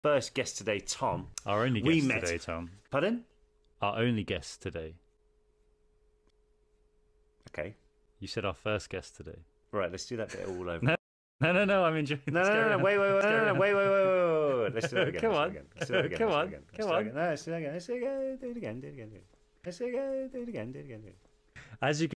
first guest today, Tom. Our only guest today, Tom. Pardon? Our only guest today. Okay. You said our first guest today. Right, let's do that bit all over. No, I'm enjoying this. No, wait. Let's do it again. Come on. No, let's do it again. Let's do it again. As you